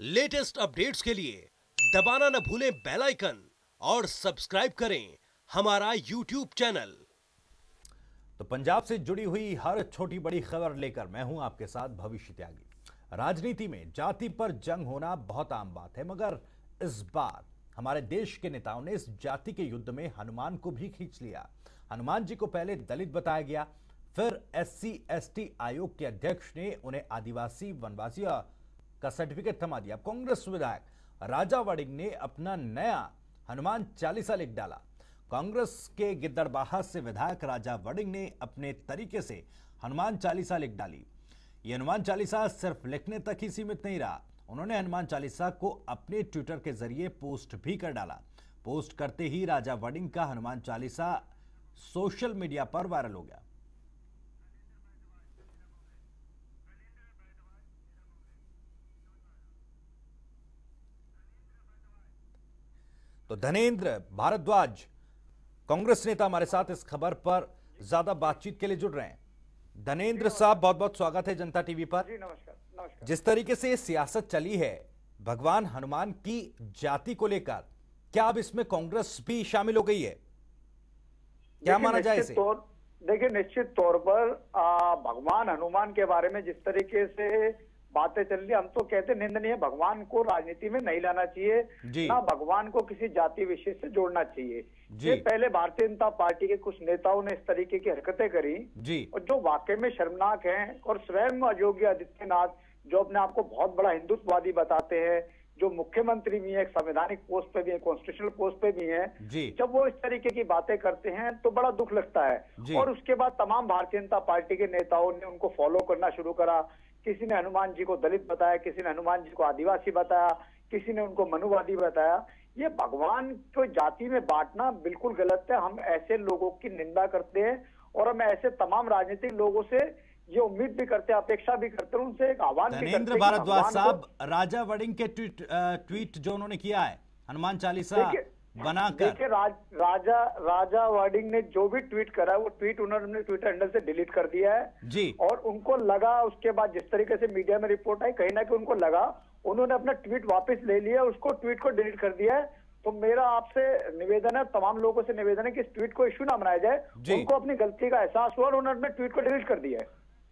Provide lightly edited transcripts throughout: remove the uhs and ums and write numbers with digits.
Latest updates के लिए दबाना न भूलें बेल आइकन और सब्सक्राइब करें हमारा यूट्यूब चैनल। तो पंजाब से जुड़ी हुई हर छोटी बड़ी खबर लेकर मैं हूं आपके साथ भविष्य त्यागी। राजनीति में जाति पर जंग होना बहुत आम बात है, मगर इस बार हमारे देश के नेताओं ने इस जाति के युद्ध में हनुमान को भी खींच लिया। हनुमान जी को पहले दलित बताया गया, फिर SC/ST आयोग के अध्यक्ष ने उन्हें आदिवासी वनवासी का सर्टिफिकेट थमा दिया। कांग्रेस विधायक राजा वड़िंग ने अपना नया हनुमान चालीसा लिख डाला। कांग्रेस के गिद्दड़बाहा से विधायक राजा वड़िंग ने अपने तरीके से हनुमान चालीसा लिख डाली। ये हनुमान चालीसा सिर्फ लिखने तक ही सीमित नहीं रहा, उन्होंने हनुमान चालीसा को अपने ट्विटर के जरिए पोस्ट भी कर डाला। पोस्ट करते ही राजा वड़िंग का हनुमान चालीसा सोशल मीडिया पर वायरल हो गया। तो धनेंद्र भारद्वाज कांग्रेस नेता हमारे साथ इस खबर पर ज्यादा बातचीत के लिए जुड़ रहे हैं। धनेंद्र साहब, बहुत बहुत स्वागत है जनता टीवी पर। जी नमस्कार। जिस तरीके से ये सियासत चली है भगवान हनुमान की जाति को लेकर, क्या अब इसमें कांग्रेस भी शामिल हो गई है? क्या माना जाए इसे? देखिए, निश्चित तौर पर भगवान हनुमान के बारे में जिस तरीके से बातें चल रही, हम तो कहते निंदनीय, भगवान को राजनीति में नहीं लाना चाहिए, ना भगवान को किसी जाति विशेष से जोड़ना चाहिए। ये पहले भारतीय जनता पार्टी के कुछ नेताओं ने इस तरीके की हरकतें करी और जो वाकई में शर्मनाक हैं। और स्वयं योगी आदित्यनाथ, जो अपने आप को बहुत बड़ा हिंदुत्ववादी बताते हैं, जो मुख्यमंत्री भी है, एक संवैधानिक पोस्ट पे भी है, कॉन्स्टिट्यूशनल पोस्ट पे भी है, जब वो इस तरीके की बातें करते हैं तो बड़ा दुख लगता है। और उसके बाद तमाम भारतीय जनता पार्टी के नेताओं ने उनको फॉलो करना शुरू करा। किसी ने हनुमान जी को दलित बताया, किसी ने हनुमान जी को आदिवासी बताया, किसी ने उनको मनुवादी बताया। ये भगवान को जाति में बांटना बिल्कुल गलत है। हम ऐसे लोगों की निंदा करते हैं और हम ऐसे तमाम राजनीतिक लोगों से ये उम्मीद भी करते हैं, अपेक्षा भी करते हैं, उनसे एक आह्वान भी करते हैं। धनेंद्र भारद्वाज साहब, राजा वड़िंग के ट्वीट जो उन्होंने किया है हनुमान चालीसा बनाकर, देखिए राजा वड़िंग ने जो भी ट्वीट करा है वो ट्वीट उन्होंने ट्विटर हैंडल से डिलीट कर दिया है जी। और उनको लगा, उसके बाद जिस तरीके से मीडिया में रिपोर्ट आई, कहीं ना कहीं उनको लगा, उन्होंने अपना ट्वीट वापस ले लिया, उसको ट्वीट को डिलीट कर दिया है। तो मेरा आपसे निवेदन है, तमाम लोगों से निवेदन है कि इस ट्वीट को इश्यू ना बनाया जाए। उनको अपनी गलती का एहसास हुआ और उन्होंने अपने ट्वीट को डिलीट कर दिया है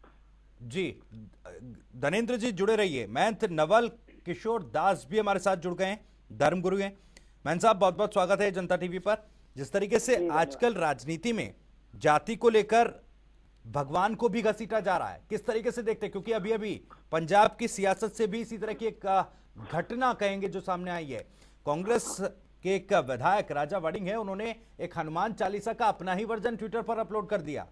जी। धनेंद्र जी जुड़े रहिए। महंत नवल किशोर दास भी हमारे साथ जुड़ गए हैं, धर्मगुरु हैं। महंत साहब, बहुत बहुत स्वागत है जनता टीवी पर। जिस तरीके से आजकल राजनीति में जाति को लेकर भगवान को भी घसीटा जा रहा है, किस तरीके से देखते हैं? क्योंकि अभी अभी पंजाब की सियासत से भी इसी तरह की एक घटना कहेंगे जो सामने आई है। कांग्रेस के एक विधायक राजा वड़िंग है, उन्होंने एक हनुमान चालीसा का अपना ही वर्जन ट्विटर पर अपलोड कर दिया।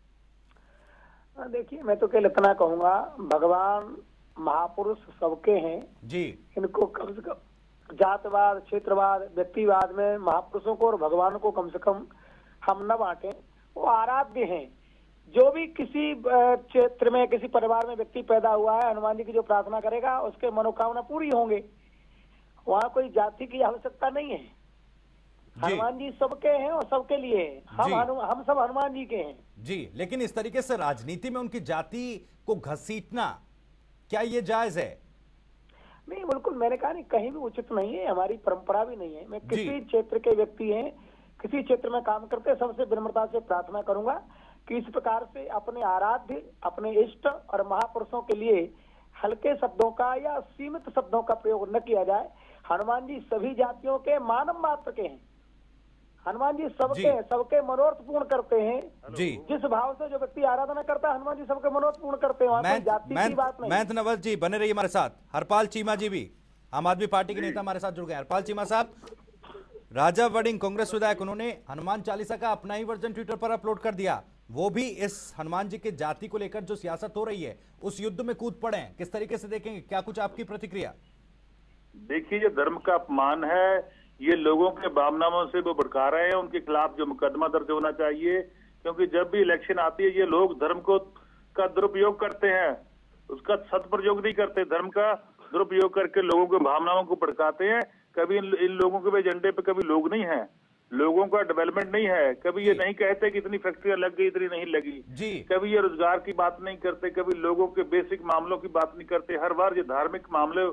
देखिए, मैं तो केवल इतना कहूंगा, भगवान महापुरुष सबके हैं जी। इनको कम से कम जातवाद, क्षेत्रवाद, व्यक्तिवाद में महापुरुषों को और भगवान को कम से कम हम न बांटें। वो आराध्य हैं। जो भी किसी क्षेत्र में, किसी परिवार में व्यक्ति पैदा हुआ है, हनुमान जी की जो प्रार्थना करेगा उसके मनोकामना पूरी होंगे। वहाँ कोई जाति की आवश्यकता नहीं है। हनुमान जी सबके हैं और सबके लिए हैं। हम सब हनुमान जी के हैं जी। लेकिन इस तरीके से राजनीति में उनकी जाति को घसीटना, क्या ये जायज है? नहीं, बिल्कुल, मैंने कहा नहीं, कहीं भी उचित नहीं है, हमारी परंपरा भी नहीं है। मैं किसी क्षेत्र के व्यक्ति हैं, किसी क्षेत्र में काम करते, सबसे विनम्रता से प्रार्थना करूंगा कि इस प्रकार से अपने आराध्य, अपने इष्ट और महापुरुषों के लिए हल्के शब्दों का या सीमित शब्दों का प्रयोग न किया जाए। हनुमान जी सभी जातियों के मानव मात्र के हैं। हनुमान जी सबके मनोरथ पूर्ण करते हैं जी। जिस भाव से जो व्यक्ति आराधना करता है, हनुमान जी सबके मनोरथ पूर्ण करते हैं। वहाँ जाति की बात नहीं। महंत नवल जी बने रहिए हमारे साथ। हरपाल चीमा जी भी आम आदमी पार्टी के नेता हमारे साथ जुड़ गए। हरपाल चीमा साहब, राजा वड़िंग कांग्रेस विधायक, उन्होंने हनुमान चालीसा का अपना ही वर्जन ट्विटर पर अपलोड कर दिया। वो भी इस हनुमान जी के जाति को लेकर जो सियासत हो रही है उस युद्ध में कूद पड़े हैं। किस तरीके से देखेंगे? क्या कुछ आपकी प्रतिक्रिया? देखिए, ये धर्म का अपमान है। ये लोगों के भावनाओं से वो भड़का रहे हैं। उनके खिलाफ जो मुकदमा दर्ज होना चाहिए, क्योंकि जब भी इलेक्शन आती है ये लोग धर्म को का दुरुपयोग करते हैं, उसका सदुपयोग नहीं करते। धर्म का दुरुपयोग करके लोगों के भावनाओं को भड़काते हैं। कभी इन लोगों के एजेंडे पे कभी लोग नहीं है, लोगों का डेवलपमेंट नहीं है। कभी ये नहीं कहते कि इतनी फैक्ट्रियां लग गई, इतनी नहीं लगी जी। कभी ये रोजगार की बात नहीं करते, कभी लोगों के बेसिक मामलों की बात नहीं करते। हर बार ये धार्मिक मामले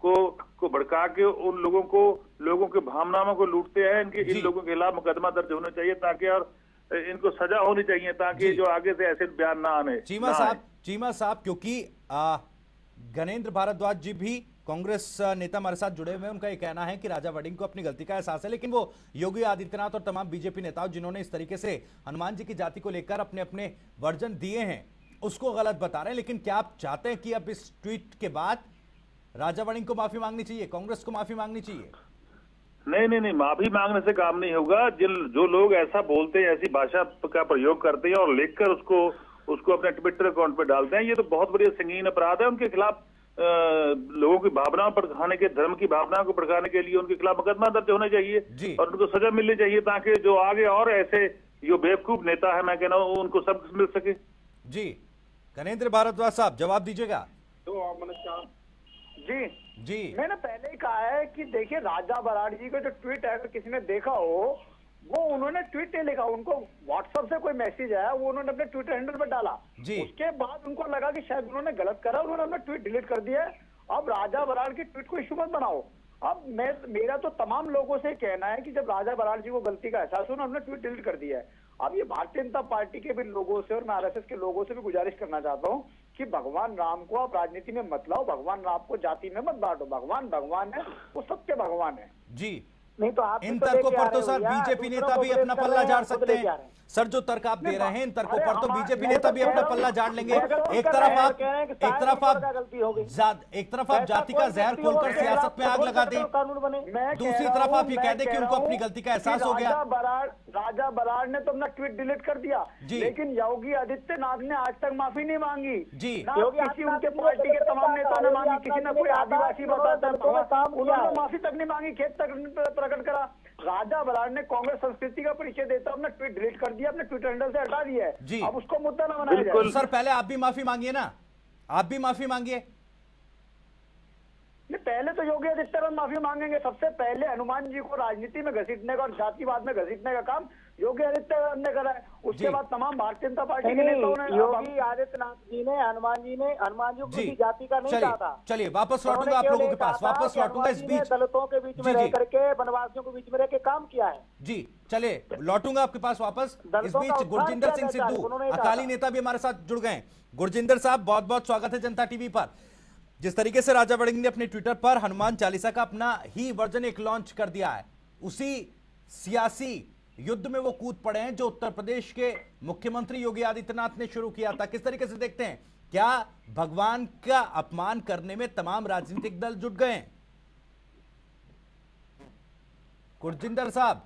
को भड़का के उन लोगों के भावनाओं को लूटते हैं। इन लोगों के खिलाफ मुकदमा दर्ज होना चाहिए ताकि, और इनको सजा होनी चाहिए ताकि जो आगे से ऐसे बयान ना आने। चीमा साहब, क्योंकि गणेंद्र भारद्वाज जी भी कांग्रेस नेता हमारे साथ जुड़े हुए हैं, उनका ये कहना है कि राजा वड़िंग को अपनी गलती का एहसास है, लेकिन वो योगी आदित्यनाथ और तमाम बीजेपी नेताओं जिन्होंने इस तरीके से हनुमान जी की जाति को लेकर अपने अपने वर्जन दिए हैं उसको गलत बता रहे हैं। लेकिन क्या आप चाहते हैं कि अब इस ट्वीट के बाद राजा वड़िंग को माफी मांगनी चाहिए, कांग्रेस को माफी मांगनी चाहिए? नहीं, माफी मांगने से काम नहीं होगा। जो लोग ऐसा बोलते हैं, ऐसी भाषा का प्रयोग करते हैं और लिखकर उसको अपने ट्विटर अकाउंट पे डालते हैं, ये तो बहुत बड़ी संगीन अपराध है। उनके खिलाफ लोगों की भावनाओं पर भड़काने के, धर्म की भावनाओं को भड़काने के लिए उनके खिलाफ मुकदमा दर्ज होना चाहिए और उनको सजा मिलनी चाहिए ताकि जो आगे और ऐसे जो बेवकूफ नेता है, मैं कह रहा हूँ, उनको सब मिल सके। जी गणेंद्र भारद्वाज साहब जवाब दीजिएगा। जी मैंने पहले ही कहा है कि देखिए, राजा बराड़ जी का जो ट्वीट है, अगर किसी ने देखा हो, वो उन्होंने ट्वीट नहीं लिखा, उनको व्हाट्सएप से कोई मैसेज आया, वो उन्होंने अपने ट्विटर हैंडल पर डाला। उसके बाद उनको लगा कि शायद उन्होंने गलत करा, उन्होंने अपना ट्वीट डिलीट कर दिया। अब राजा बराड़ की ट्वीट को इशू मत बनाओ। अब मेरा तो तमाम लोगों से कहना है कि जब राजा बराड़ जी को गलती का एहसास हो, उन्होंने ट्वीट डिलीट कर दिया है। अब ये भारतीय जनता पार्टी के भी लोगों से और मैं आरएसएस के लोगों से भी गुजारिश करना चाहता हूँ कि भगवान राम को आप राजनीति में मत लाओ, भगवान राम को जाति में मत बांटो। भगवान है, वो सबके भगवान है। जी नहीं तो आप इन तर्कों पर तो सर बीजेपी नेता भी अपना पल्ला झाड़ सकते हैं। सर जो तर्क आप दे रहे हैं, इन तर्कों पर तो बीजेपी नेता भी अपना पल्ला झाड़ लेंगे। एक तरफ आप जाति का जहर खोलकर सियासत में आग लगा दें, दूसरी तरफ आप ये कह दें कि उनको अपनी गलती का एहसास हो गया। राजा बराड़ ने तो अपना ट्वीट डिलीट कर दिया, लेकिन योगी आदित्यनाथ ने आज तक माफी नहीं मांगी जी। किसी उनके पार्टी के तमाम नेताओं ने मांगी, किसी ने कोई आदिवासी बताता है उन्होंने माफी तक नहीं मांगी, खेद तक प्रकट करा। राजा बराड़ ने कांग्रेस संस्कृति का परिचय देता अपना ट्वीट डिलीट कर दिया, अपने ट्विटर हैंडल से हटा दिया है। अब उसको मुद्दा ना बनाया जाए। सर पहले आप भी माफी मांगिए ना, आप भी माफी मांगिए। पहले तो योगी आदित्यनाथ माफी मांगेंगे। सबसे पहले हनुमान जी को राजनीति में घसीटने का और जातिवाद में घसीटने का काम योगी आदित्यनाथ ने करा है। उसके बाद तमाम भारतीय जनता पार्टी के नेताओं ने, योगी आदित्यनाथ जी ने हनुमान जी को किसी जाति का नहीं कहा था। चलिए वापस लौटूंगा आप लोगों के पास, वापस लौटूंगा। इस बीच दलितों के बीच में रह करके, वनवासियों के बीच में रह के काम किया है। जी चलिए लौटूंगा आपके पास वापस। इस बीच गुरजिंदर सिंह सिद्धू अकाली नेता भी हमारे साथ जुड़ गए। गुरजिंदर साहब बहुत बहुत स्वागत है जनता टीवी पर। जिस तरीके से राजा वड़िंग ने अपने ट्विटर पर हनुमान चालीसा का अपना ही वर्जन एक लॉन्च कर दिया है, उसी सियासी युद्ध में वो कूद पड़े हैं जो उत्तर प्रदेश के मुख्यमंत्री योगी आदित्यनाथ ने शुरू किया था। किस तरीके से देखते हैं, क्या भगवान का अपमान करने में तमाम राजनीतिक दल जुट गए हैं? गुरजिंदर साहब।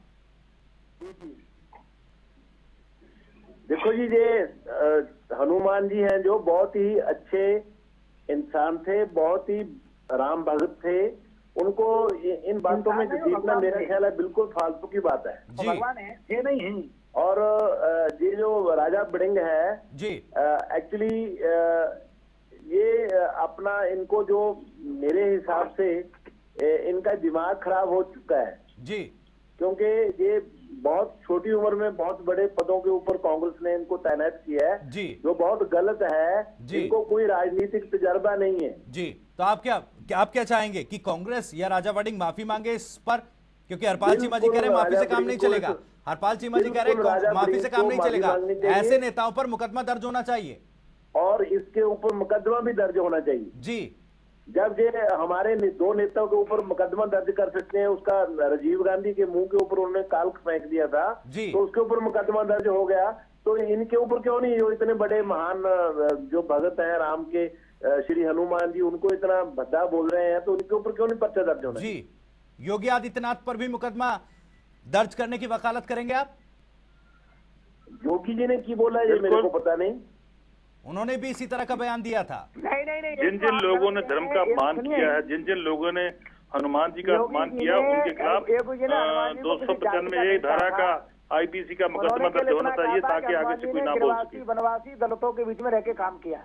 देखो जी, ये हनुमान जी हैं जो बहुत ही अच्छे इंसान थे, बहुत ही राम भगत थे। उनको इन बातों में जीतना मेरा ख्याल है बिल्कुल फालतू की बात है। भगवान है ये नहीं है। और ये जो राजा वड़िंग है जी, एक्चुअली ये अपना, इनको जो मेरे हिसाब से इनका दिमाग खराब हो चुका है जी, क्योंकि ये बहुत छोटी उम्र में बहुत बड़े पदों के ऊपर कांग्रेस ने इनको तैनात किया है जी, जो बहुत गलत है। इनको कोई राजनीतिक तजर्बा नहीं है जी। तो आप क्या चाहेंगे कि कांग्रेस या राजा वड़िंग माफी मांगे इस पर? क्योंकि हरपाल चीमा जी कह रहे हैं माफी से काम नहीं चलेगा। हरपाल चीमा जी कह रहे हैं माफी से काम नहीं चलेगा, ऐसे नेताओं पर मुकदमा दर्ज होना चाहिए और इसके ऊपर मुकदमा भी दर्ज होना चाहिए जी। जब ये हमारे दो नेताओं के ऊपर मुकदमा दर्ज कर सकते हैं, उसका राजीव गांधी के मुंह के ऊपर उन्होंने काल्क फेंक दिया था तो उसके ऊपर मुकदमा दर्ज हो गया, तो इनके ऊपर क्यों नहीं? जो इतने बड़े महान जो भगत हैं राम के, श्री हनुमान जी, उनको इतना भद्दा बोल रहे हैं, तो उनके ऊपर क्यों नहीं पर्चा दर्ज होना? जी, योगी आदित्यनाथ पर भी मुकदमा दर्ज करने की वकालत करेंगे आप? योगी जी ने की बोला ये मेरे को पता नहीं, उन्होंने भी इसी तरह का बयान दिया था। नहीं, जिन जिन लोगों ने धर्म का अपमान किया है, जिन जिन लोगों ने हनुमान जी का अपमान किया, उनके खिलाफ 295 धारा का आईपीसी का मुकदमा दर्ज होना चाहिए ताकि आगे से कोई ना बोल सके। वनवासी दलितों के बीच में रह के काम किया।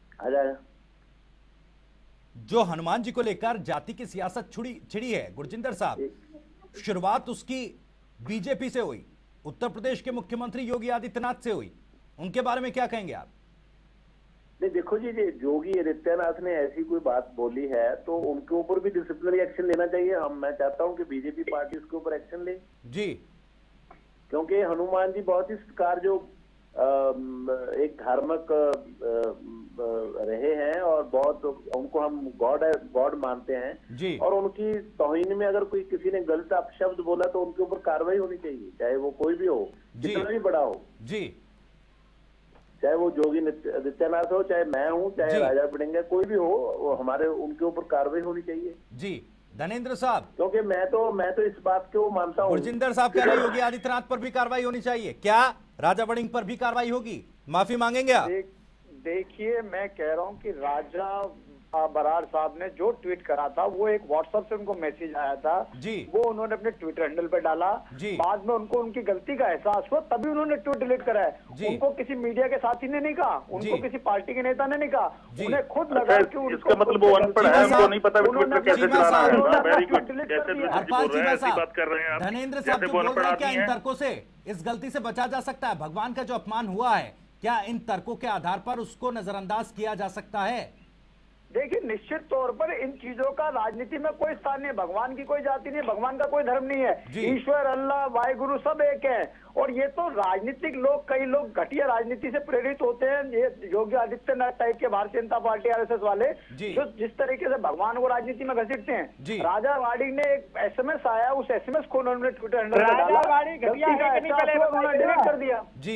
जो हनुमान जी को लेकर जाति की सियासत छिड़ी है गुरजिंदर साहब, शुरुआत उसकी बीजेपी से हुई, उत्तर प्रदेश के मुख्यमंत्री योगी आदित्यनाथ से हुई, उनके बारे में क्या कहेंगे आप? नहीं देखो जी, योगी आदित्यनाथ ने ऐसी कोई बात बोली है तो उनके ऊपर भी डिसिप्लिनरी एक्शन लेना चाहिए। मैं चाहता हूं कि बीजेपी पार्टी उसके ऊपर एक्शन ले जी, क्योंकि हनुमान जी बहुत ही सत्कार जो एक धार्मिक रहे हैं और बहुत उनको हम गॉड मानते हैं जी। और उनकी तौहीन में अगर कोई किसी ने गलत अपशब्द बोला तो उनके ऊपर कार्रवाई होनी चाहिए, चाहे वो कोई भी हो, जितना भी बड़ा हो जी, चाहे वो योगी आदित्यनाथ हो, चाहे मैं हूं, चाहे राजा बड़ेंगे, कोई भी हो, वो हमारे उनके ऊपर कार्रवाई होनी चाहिए जी। धनेंद्र साहब, क्योंकि मैं तो इस बात को मानता हूं। गुरजिंदर साहब कह रहे हैं योगी आदित्यनाथ पर भी कार्रवाई होनी चाहिए, क्या राजा बड़िंग पर भी कार्रवाई होगी? माफी मांगेंगे आप? देखिए, मैं कह रहा हूं कि राजा बरार साहब ने जो ट्वीट करा था वो एक व्हाट्सएप से उनको मैसेज आया था जी, वो उन्होंने अपने ट्विटर हैंडल पे डाला जी। बाद में उनको उनकी गलती का एहसास हुआ तभी उन्होंने ट्वीट डिलीट करा है। उनको किसी मीडिया के साथी ने नहीं कहा, उनको किसी पार्टी के नेता ने नहीं कहा, उन्हें खुद लगा कि इसका मतलब वो अनपढ़ है, उनको नहीं पता ट्विटर कैसे चलाना है। वेरी गुड, कैसे बात कर रहे हैं आप? धनेंद्र साहब जो बोल रहे हैं, क्या इन तर्कों से इस गलती से बचा जा सकता है? भगवान का जो अपमान हुआ है, क्या इन तर्कों के आधार पर उसको नजरअंदाज किया जा सकता है? देखिए, निश्चित तौर पर इन चीजों का राजनीति में कोई स्थान नहीं है। भगवान की कोई जाति नहीं, भगवान का कोई धर्म नहीं है। ईश्वर, अल्लाह, वाहिगुरु सब एक है। और ये तो राजनीतिक लोग, कई लोग घटिया राजनीति से प्रेरित होते हैं। ये योगी आदित्यनाथ टाइप के भारतीय जनता पार्टी आरएसएस वाले जो जिस तरीके से भगवान को राजनीति में घसीटते हैं। राजा वाड़ी ने एक एसएमएस आया, उस एसएमएस को उन्होंने ट्विटर हैंडल पर डाला, डिलीट कर दिया जी।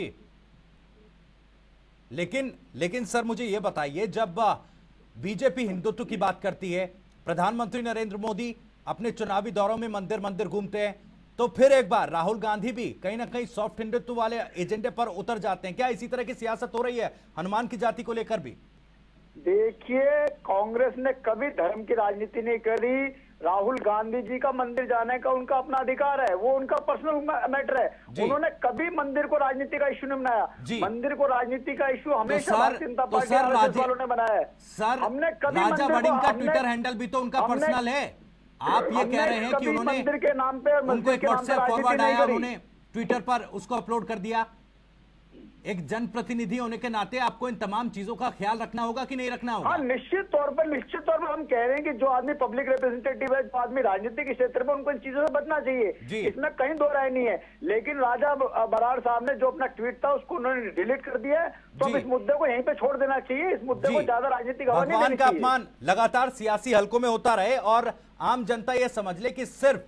लेकिन सर मुझे ये बताइए, जब बीजेपी हिंदुत्व की बात करती है, प्रधानमंत्री नरेंद्र मोदी अपने चुनावी दौरों में मंदिर मंदिर घूमते हैं, तो फिर एक बार राहुल गांधी भी कहीं ना कहीं सॉफ्ट हिंदुत्व वाले एजेंडे पर उतर जाते हैं। क्या इसी तरह की सियासत हो रही है हनुमान की जाति को लेकर भी? देखिए, कांग्रेस ने कभी धर्म की राजनीति नहीं करी। राहुल गांधी जी का मंदिर जाने का उनका अपना अधिकार है, वो उनका पर्सनल मैटर है। उन्होंने कभी मंदिर को राजनीति का इश्यू नहीं बनाया। मंदिर को राजनीति का इश्यू हमेशा भारतीय जनता पार्टी वालों ने बनाया है। सर, हमने कभी राजा बड़िंग का ट्विटर हैंडल भी तो उनका पर्सनल है। आप ये कह रहे हैं कि उन्होंने मंदिर के नाम पे उनको एक व्हाट्सएप फॉरवर्ड आया, उन्होंने ट्विटर पर उसको अपलोड कर दिया। एक जनप्रतिनिधि होने के नाते आपको इन तमाम चीजों का ख्याल रखना होगा कि नहीं रखना होगा? हाँ, निश्चित तौर पर हम कह रहे हैं कि जो आदमी पब्लिक रिप्रेजेंटेटिव है, जो आदमी राजनीति के क्षेत्र में, उनको इन चीजों से बचना चाहिए, इसमें कहीं दो राय नहीं है। लेकिन राजा बरार साहब ने जो अपना ट्वीट था उसको उन्होंने डिलीट कर दिया है, तो इस मुद्दे को यहीं पे छोड़ देना चाहिए। इस मुद्दे को ज्यादा राजनीतिक हवा नहीं देनी चाहिए। भगवान का अपमान लगातार सियासी हलकों में होता रहे और आम जनता यह समझ ले कि सिर्फ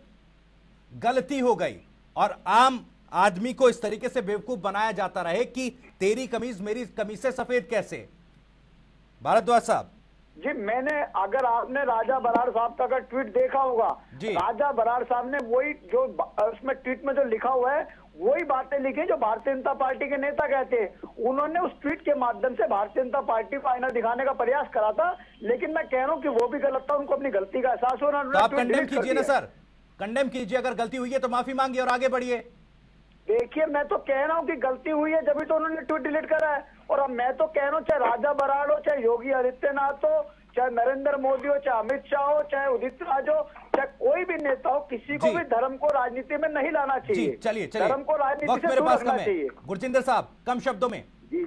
गलती हो गई और आम आदमी को इस तरीके से बेवकूफ बनाया जाता रहे कि तेरी कमीज मेरी कमीज से सफेद कैसे। भारद्वाज साहब जी, मैंने, अगर आपने राजा बरार साहब का अगर ट्वीट देखा होगा, राजा बरार साहब ने वही जो उसमें ट्वीट में जो लिखा हुआ है वही बातें लिखी जो भारतीय जनता पार्टी के नेता कहते हैं। उन्होंने उस ट्वीट के माध्यम से भारतीय जनता पार्टी को आईना दिखाने का प्रयास करा था, लेकिन मैं कह रहा हूं कि वो भी गलत था, उनको अपनी गलती का एहसास हो। तो आप कंडेम कीजिए ना सर, कंडेम कीजिए। अगर गलती हुई है तो माफी मांगिए और आगे बढ़िए। देखिए, मैं तो कह रहा हूं कि गलती हुई है, जब भी तो उन्होंने ट्वीट डिलीट करा है। और अब मैं तो कह रहा हूं, चाहे राजा बराड़ हो, चाहे योगी आदित्यनाथ हो, चाहे नरेंद्र मोदी हो, चाहे अमित शाह हो, चाहे उदित राज हो, चाहे कोई भी नेता हो, किसी को भी धर्म को राजनीति में नहीं लाना चाहिए। चलिए धर्म को राजनीति से दूर रखना चाहिए। गुरजिंदर साहब, कम शब्दों में जी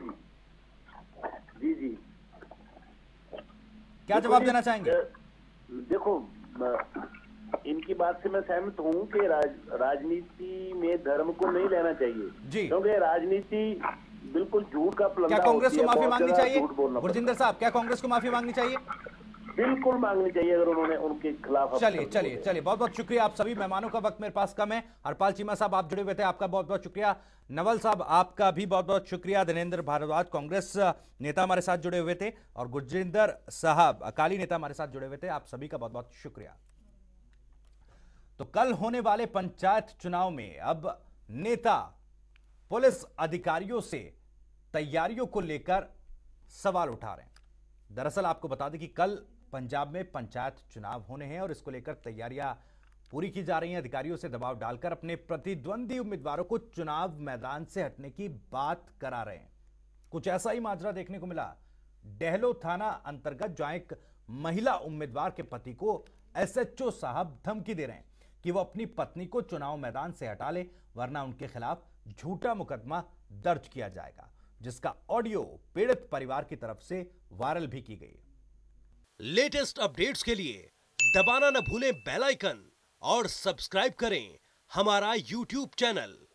क्या जवाब देना चाहेंगे? देखो, इनकी बात से मैं सहमत हूं कि राजनीति में धर्म को नहीं लेना चाहिए, क्योंकि राजनीति बिल्कुल झूठ का प्लंदा। क्या कांग्रेस को माफी मांगनी चाहिए? गुरजिंदर साहब, क्या कांग्रेस को माफी मांगनी चाहिए? बिल्कुल मांगनी चाहिए अगर उन्होंने उनके खिलाफ। चलिए बहुत बहुत शुक्रिया आप सभी मेहमानों का, वक्त मेरे पास कम है। हरपाल चीमा साहब आप जुड़े हुए थे, आपका बहुत बहुत शुक्रिया। नवल साहब आपका भी बहुत बहुत शुक्रिया। धनेंद्र भारद्वाज कांग्रेस नेता हमारे साथ जुड़े हुए थे और गुरजिंदर साहब अकाली नेता हमारे साथ जुड़े हुए थे, आप सभी का बहुत बहुत शुक्रिया। तो कल होने वाले पंचायत चुनाव में अब नेता पुलिस अधिकारियों से तैयारियों को लेकर सवाल उठा रहे हैं। दरअसल आपको बता दें कि कल पंजाब में पंचायत चुनाव होने हैं और इसको लेकर तैयारियां पूरी की जा रही हैं। अधिकारियों से दबाव डालकर अपने प्रतिद्वंदी उम्मीदवारों को चुनाव मैदान से हटने की बात करा रहे हैं। कुछ ऐसा ही माजरा देखने को मिला डेहलो थाना अंतर्गत, जहां एक महिला उम्मीदवार के पति को एसएचओ साहब धमकी दे रहे हैं कि वो अपनी पत्नी को चुनाव मैदान से हटा ले, वरना उनके खिलाफ झूठा मुकदमा दर्ज किया जाएगा। जिसका ऑडियो पीड़ित परिवार की तरफ से वायरल भी की गई। लेटेस्ट अपडेट्स के लिए दबाना न भूलें बेल आइकन और सब्सक्राइब करें हमारा YouTube चैनल।